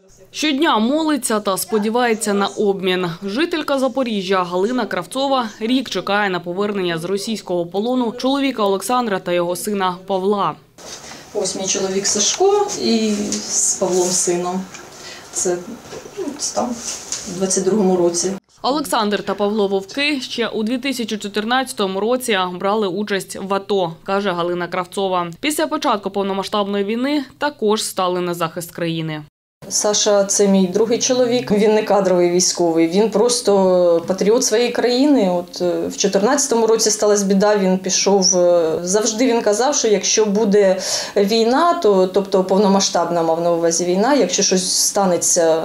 Щодня молиться та сподівається на обмін. Жителька Запоріжжя Галина Кравцова рік чекає на повернення з російського полону чоловіка Олександра та його сина Павла. Ось мій чоловік Сашко і з Павлом сином. Це там у 22-му році. Олександр та Павло Вовки ще у 2014 році брали участь в АТО, каже Галина Кравцова. Після початку повномасштабної війни також стали на захист країни. Саша – це мій другий чоловік, він не кадровий військовий, він просто патріот своєї країни. От в 2014 році сталася біда, він пішов, завжди він казав, що якщо буде війна, тобто повномасштабна, мав на увазі війна, якщо щось станеться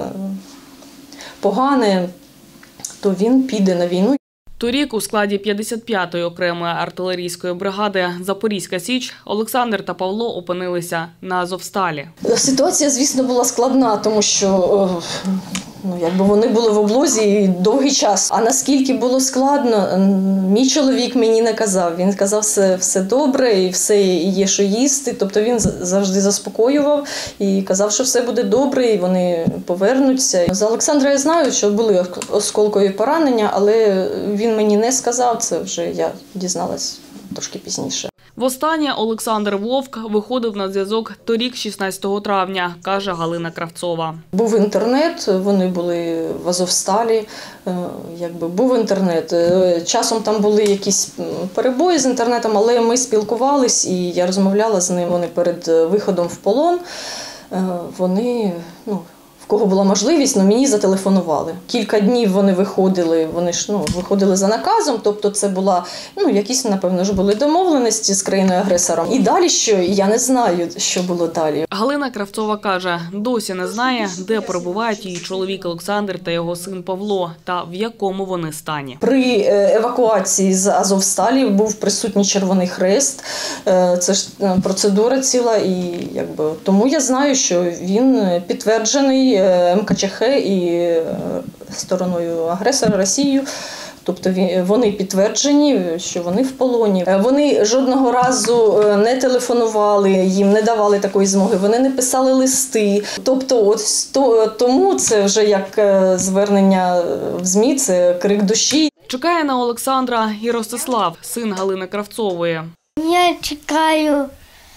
погане, то він піде на війну. Торік у складі 55-ї окремої артилерійської бригади «Запорізька Січ» Олександр та Павло опинилися на Азовсталі. Ситуація, звісно, була складна, тому що вони були в облозі довгий час. А наскільки було складно, мій чоловік мені не казав. Він казав, все добре і все є, що їсти. Тобто він завжди заспокоював і казав, що все буде добре і вони повернуться. За Олександра я знаю, що були осколкові поранення, але він мені не сказав, це вже я дізналась трошки пізніше. Востаннє Олександр Вовк виходив на зв'язок торік 16 травня, каже Галина Кравцова. Був інтернет, вони були в Азовсталі, був інтернет. Часом там були якісь перебої з інтернетом, але ми спілкувались і я розмовляла з ними. Вони перед виходом в полон, вони, в кого була можливість, мені зателефонували. Кілька днів вони виходили, виходили за наказом, тобто це була, якісь, напевно, ж були домовленості з країною-агресором. І далі що? Я не знаю, що було далі. Галина Кравцова каже, досі не знає, де перебувають її чоловік Олександр та його син Павло, та в якому вони стані. При евакуації з Азовсталі був присутній Червоний Хрест, це ж процедура ціла, і тому я знаю, що він підтверджений МКЧХ і стороною агресора Росією. Тобто вони підтверджені, що вони в полоні. Вони жодного разу не телефонували, їм не давали такої змоги, вони не писали листи. Тобто тому це вже як звернення в ЗМІ, це крик душі. Чекає на Олександра і Ростислав, син Галини Кравцової. Я чекаю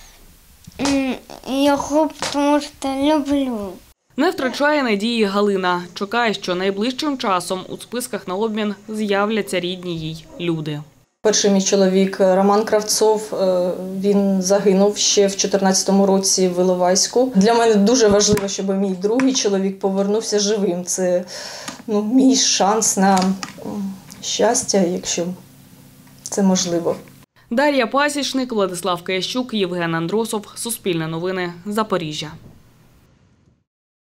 його, тому що люблю. Не втрачає надії Галина. Чекає, що найближчим часом у списках на обмін з'являться рідні їй люди. Перший мій чоловік Роман Кравцов, він загинув ще в 2014 році в Іловайську. Для мене дуже важливо, щоб мій другий чоловік повернувся живим. Це мій шанс на щастя, якщо це можливо. Дар'я Пасічник, Владислав Киящук, Євген Андросов. Суспільне новини. Запоріжжя.